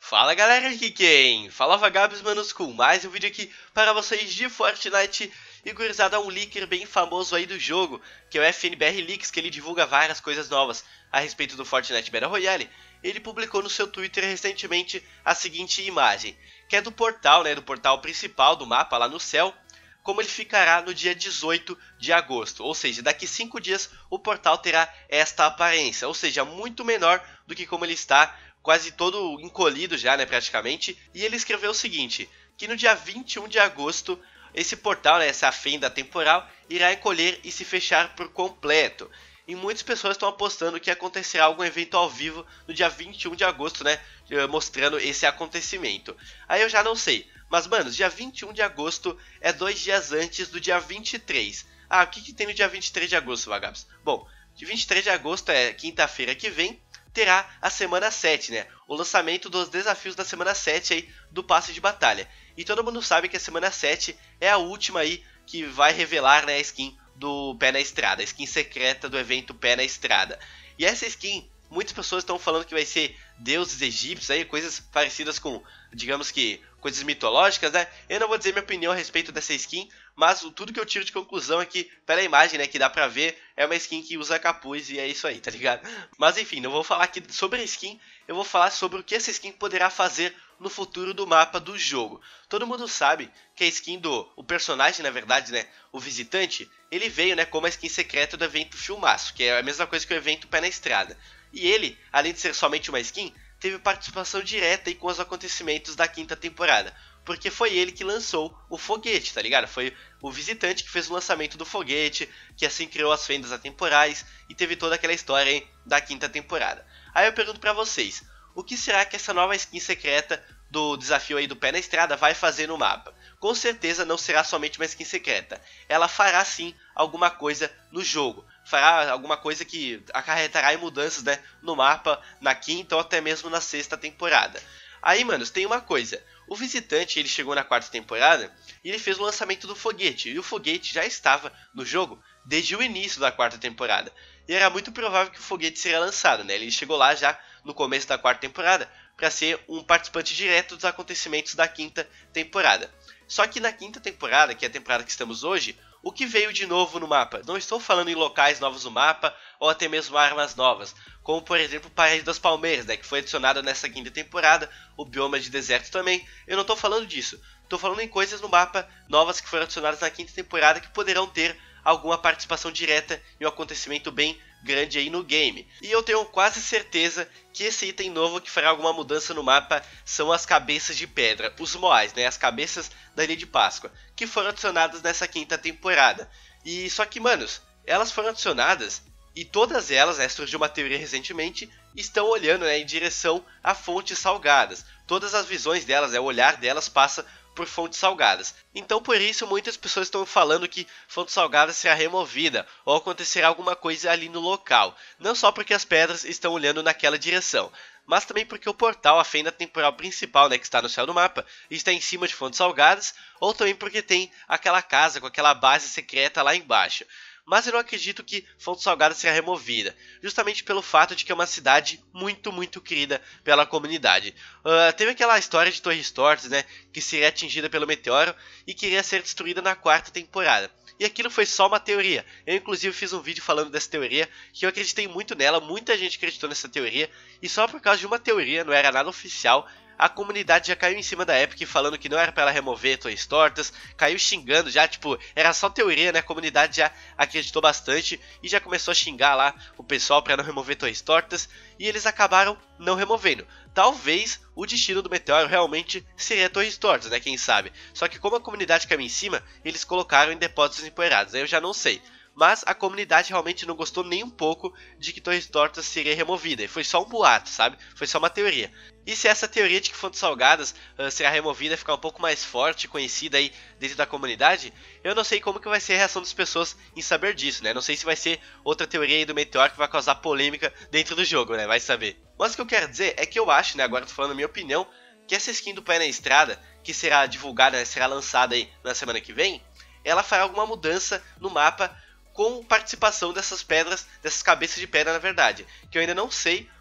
Fala galera, aqui quem? Falava Gabs Manos com mais um vídeo aqui para vocês de Fortnite. E gurizada, um leaker bem famoso aí do jogo, que é o FNBR Leaks, que ele divulga várias coisas novas a respeito do Fortnite Battle Royale. Ele publicou no seu Twitter recentemente a seguinte imagem, que é do portal, do portal principal do mapa lá no céu, como ele ficará no dia 18 de agosto, ou seja, daqui 5 dias o portal terá esta aparência, ou seja, muito menor do que como ele está, quase todo encolhido já, praticamente. E ele escreveu o seguinte, que no dia 21 de agosto, esse portal, essa fenda temporal, irá encolher e se fechar por completo. E muitas pessoas estão apostando que acontecerá algum evento ao vivo no dia 21 de agosto, mostrando esse acontecimento. Aí eu já não sei, mas mano, dia 21 de agosto é 2 dias antes do dia 23. Ah, o que tem no dia 23 de agosto, Vagabos? Bom, dia 23 de agosto é quinta-feira que vem, terá a semana 7, o lançamento dos desafios da semana 7 aí do passe de batalha. E todo mundo sabe que a semana 7 é a última aí que vai revelar, a skin do Pé na Estrada, a skin secreta do evento Pé na Estrada. E essa skin, muitas pessoas estão falando que vai ser deuses egípcios aí, coisas parecidas com, digamos que, coisas mitológicas, Eu não vou dizer minha opinião a respeito dessa skin, mas tudo que eu tiro de conclusão é que, pela imagem, que dá pra ver, é uma skin que usa capuz e é isso aí, tá ligado? Mas enfim, não vou falar aqui sobre a skin, eu vou falar sobre o que essa skin poderá fazer no futuro do mapa do jogo. Todo mundo sabe que a skin o personagem, na verdade, o visitante, ele veio, como a skin secreta do evento Filmaço, que é a mesma coisa que o evento Pé na Estrada. E ele, além de ser somente uma skin, teve participação direta aí com os acontecimentos da quinta temporada, porque foi ele que lançou o foguete, tá ligado? Foi o visitante que fez o lançamento do foguete, que assim criou as fendas atemporais e teve toda aquela história aí da quinta temporada. Aí eu pergunto pra vocês, o que será que essa nova skin secreta do desafio aí do Pé na Estrada vai fazer no mapa? Com certeza não será somente uma skin secreta, ela fará sim alguma coisa no jogo, fará alguma coisa que acarretará em mudanças, no mapa, na quinta ou até mesmo na sexta temporada. Aí, manos, tem uma coisa, o visitante ele chegou na quarta temporada e ele fez o lançamento do foguete, e o foguete já estava no jogo desde o início da quarta temporada, e era muito provável que o foguete seria lançado, ele chegou lá já no começo da quarta temporada para ser um participante direto dos acontecimentos da quinta temporada. Só que na quinta temporada, que é a temporada que estamos hoje, o que veio de novo no mapa? Não estou falando em locais novos no mapa ou até mesmo armas novas, como por exemplo o Paraíso das Palmeiras, que foi adicionado nessa quinta temporada, o bioma de deserto também. Eu não estou falando disso, estou falando em coisas no mapa novas que foram adicionadas na quinta temporada que poderão ter alguma participação direta em um acontecimento bem grande aí no game. E eu tenho quase certeza que esse item novo que fará alguma mudança no mapa são as cabeças de pedra, os moais, as cabeças da Ilha de Páscoa, que foram adicionadas nessa quinta temporada. E só que, manos, elas foram adicionadas e todas elas, surgiu uma teoria recentemente, estão olhando em direção a fontes salgadas. Todas as visões delas, o olhar delas passa por fontes salgadas. Então por isso muitas pessoas estão falando que fonte salgada será removida ou acontecerá alguma coisa ali no local. Não só porque as pedras estão olhando naquela direção, mas também porque o portal, a fenda temporal principal, que está no céu do mapa, está em cima de fontes salgadas, ou também porque tem aquela casa com aquela base secreta lá embaixo. Mas eu não acredito que Fonte Salgada será removida, justamente pelo fato de que é uma cidade muito querida pela comunidade. Teve aquela história de Torres Tortas, que seria atingida pelo meteoro e queria ser destruída na quarta temporada. E aquilo foi só uma teoria. Eu inclusive fiz um vídeo falando dessa teoria, que eu acreditei muito nela, muita gente acreditou nessa teoria, e só por causa de uma teoria, não era nada oficial, a comunidade já caiu em cima da Epic falando que não era pra ela remover Torres Tortas, caiu xingando já, era só teoria, a comunidade já acreditou bastante e já começou a xingar lá o pessoal pra não remover Torres Tortas, e eles acabaram não removendo. Talvez o destino do meteoro realmente seria Torres Tortas, quem sabe, só que como a comunidade caiu em cima, eles colocaram em depósitos empoeirados, aí eu já não sei. Mas a comunidade realmente não gostou nem um pouco de que Torres Tortas seria removida. E foi só um boato, sabe? Foi só uma teoria. E se essa teoria de que Fontes Salgadas será removida ficar um pouco mais forte, conhecida aí dentro da comunidade, eu não sei como que vai ser a reação das pessoas em saber disso, Não sei se vai ser outra teoria aí do meteoro que vai causar polêmica dentro do jogo, Vai saber. Mas o que eu quero dizer é que eu acho, agora tô falando a minha opinião, que essa skin do Pé na Estrada, que será divulgada, será lançada aí na semana que vem, ela fará alguma mudança no mapa com participação dessas pedras, dessas cabeças de pedra na verdade, que eu ainda não sei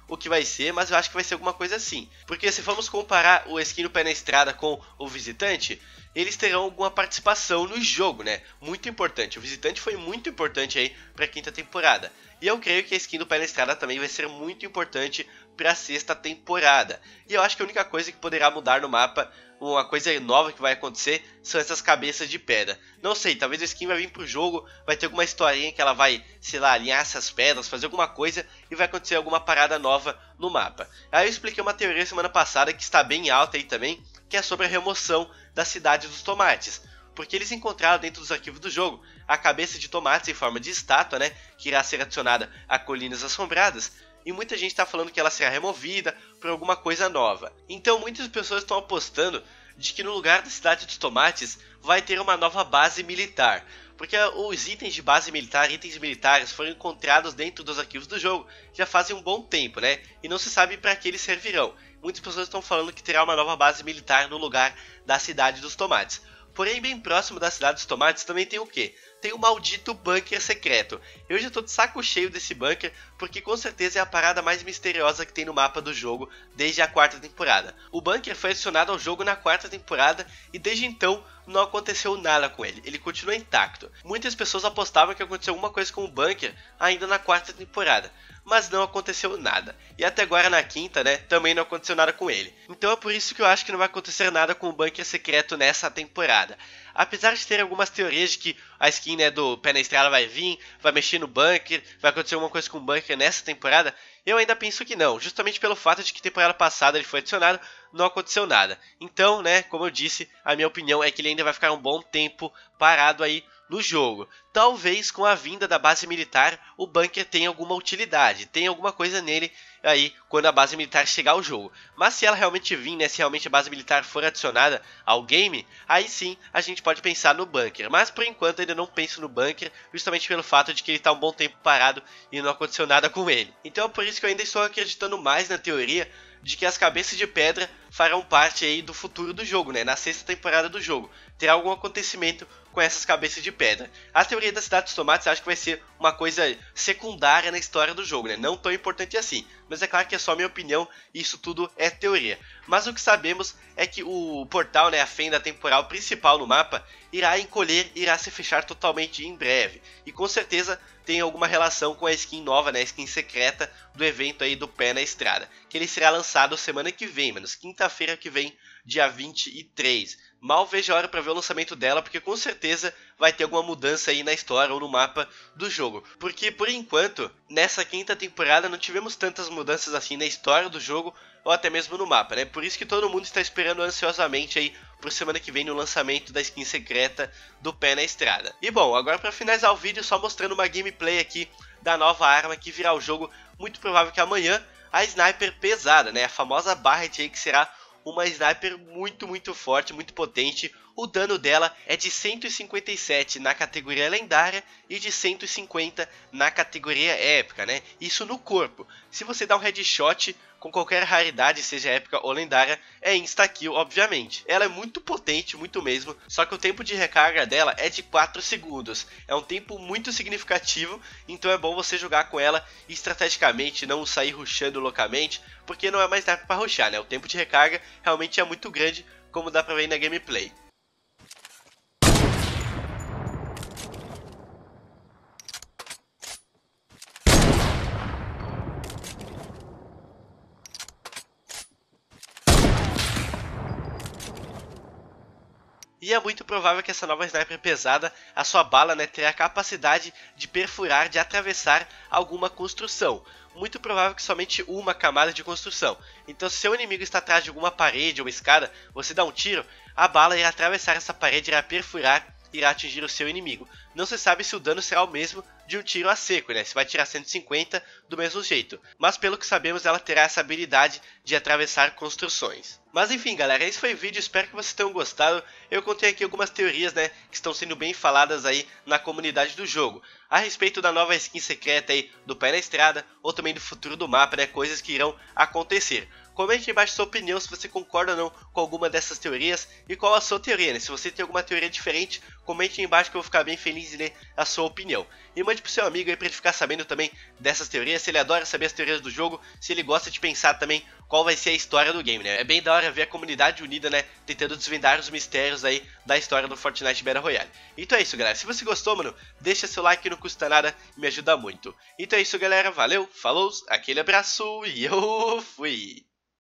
o que vai ser, mas eu acho que vai ser alguma coisa assim. Porque se formos comparar o skin do Pé na Estrada com o Visitante, eles terão alguma participação no jogo, né? Muito importante. O Visitante foi muito importante aí para a quinta temporada. E eu creio que a skin do Pé na Estrada também vai ser muito importante para a sexta temporada. E eu acho que a única coisa que poderá mudar no mapa, uma coisa nova que vai acontecer, são essas cabeças de pedra. Não sei, talvez a skin vai vir pro jogo, vai ter alguma historinha que ela vai, sei lá, alinhar essas pedras, fazer alguma coisa e vai acontecer alguma parada nova no mapa. Aí eu expliquei uma teoria semana passada que está bem alta aí também, que é sobre a remoção da cidade dos tomates. Porque eles encontraram dentro dos arquivos do jogo a cabeça de tomates em forma de estátua, né, que irá ser adicionada a Colinas Assombradas. E muita gente está falando que ela será removida por alguma coisa nova. Então muitas pessoas estão apostando de que no lugar da cidade dos tomates vai ter uma nova base militar. Porque os itens de base militar, itens militares, foram encontrados dentro dos arquivos do jogo já fazem um bom tempo, né? E não se sabe para que eles servirão. Muitas pessoas estão falando que terá uma nova base militar no lugar da cidade dos tomates. Porém, bem próximo da cidade dos tomates também tem o quê? Tem o maldito bunker secreto. Eu já tô de saco cheio desse bunker, porque com certeza é a parada mais misteriosa que tem no mapa do jogo desde a quarta temporada. O bunker foi adicionado ao jogo na quarta temporada e desde então não aconteceu nada com ele. Ele continua intacto. Muitas pessoas apostavam que aconteceu alguma coisa com o bunker ainda na quarta temporada, mas não aconteceu nada. E até agora na quinta, né, também não aconteceu nada com ele. Então é por isso que eu acho que não vai acontecer nada com o bunker secreto nessa temporada. Apesar de ter algumas teorias de que a skin, né, do Pé na Estrada vai vir, vai mexer no bunker, vai acontecer alguma coisa com o bunker nessa temporada, eu ainda penso que não, justamente pelo fato de que temporada passada ele foi adicionado, não aconteceu nada. Então, né, como eu disse, a minha opinião é que ele ainda vai ficar um bom tempo parado aí no jogo. Talvez com a vinda da base militar o bunker tenha alguma utilidade, tenha alguma coisa nele aí quando a base militar chegar ao jogo. Mas se ela realmente vir, né, se realmente a base militar for adicionada ao game, aí sim a gente pode pensar no bunker. Mas por enquanto ainda não penso no bunker, justamente pelo fato de que ele está um bom tempo parado e não aconteceu nada com ele. Então é por isso que eu ainda estou acreditando mais na teoria de que as cabeças de pedra farão parte aí do futuro do jogo, né? Na sexta temporada do jogo. Terá algum acontecimento com essas cabeças de pedra. A teoria da cidade dos tomates acho que vai ser uma coisa secundária na história do jogo, né? Não tão importante assim. Mas é claro que é só minha opinião e isso tudo é teoria. Mas o que sabemos é que o portal, né, a fenda temporal principal no mapa, irá encolher, irá se fechar totalmente em breve. E com certeza tem alguma relação com a skin nova, né, a skin secreta do evento aí do Pé na Estrada. Que ele será lançado semana que vem, menos quinta-feira que vem, dia 23. Mal vejo a hora para ver o lançamento dela, porque com certeza vai ter alguma mudança aí na história ou no mapa do jogo. Porque por enquanto, nessa quinta temporada não tivemos tantas mudanças assim na história do jogo ou até mesmo no mapa, né? Por isso que todo mundo está esperando ansiosamente aí por semana que vem no lançamento da skin secreta do Pé na Estrada. E bom, agora para finalizar o vídeo, só mostrando uma gameplay aqui da nova arma que virá ao jogo, muito provável que amanhã, a Sniper pesada, né? A famosa Barret aí, que será uma sniper muito forte, muito potente. O dano dela é de 157 na categoria lendária e de 150 na categoria épica, né? Isso no corpo. Se você dá um headshot com qualquer raridade, seja épica ou lendária, é insta-kill, obviamente. Ela é muito potente, muito mesmo, só que o tempo de recarga dela é de 4 segundos. É um tempo muito significativo, então é bom você jogar com ela estrategicamente, não sair rushando loucamente, porque não é mais nada para rushar, né? O tempo de recarga realmente é muito grande, como dá pra ver na gameplay. E é muito provável que essa nova sniper pesada, a sua bala, né, terá a capacidade de perfurar, de atravessar alguma construção. Muito provável que somente uma camada de construção. Então se seu inimigo está atrás de alguma parede ou escada, você dá um tiro, a bala irá atravessar essa parede, irá perfurar, irá atingir o seu inimigo. Não se sabe se o dano será o mesmo de um tiro a seco, né? Se vai tirar 150 do mesmo jeito. Mas pelo que sabemos, ela terá essa habilidade de atravessar construções. Mas enfim, galera, esse foi o vídeo, espero que vocês tenham gostado. Eu contei aqui algumas teorias, né, que estão sendo bem faladas aí na comunidade do jogo, a respeito da nova skin secreta aí do Pé na Estrada, ou também do futuro do mapa, né, coisas que irão acontecer. Comente aí embaixo sua opinião, se você concorda ou não com alguma dessas teorias e qual a sua teoria, né? Se você tem alguma teoria diferente, comente aí embaixo que eu vou ficar bem feliz em ler a sua opinião. E mande pro seu amigo aí pra ele ficar sabendo também dessas teorias, se ele adora saber as teorias do jogo, se ele gosta de pensar também qual vai ser a história do game, né? É bem da hora ver a comunidade unida, né, tentando desvendar os mistérios aí da história do Fortnite Battle Royale. Então é isso, galera. Se você gostou, mano, deixa seu like, não custa nada e me ajuda muito. Então é isso, galera. Valeu, falou, aquele abraço e eu fui!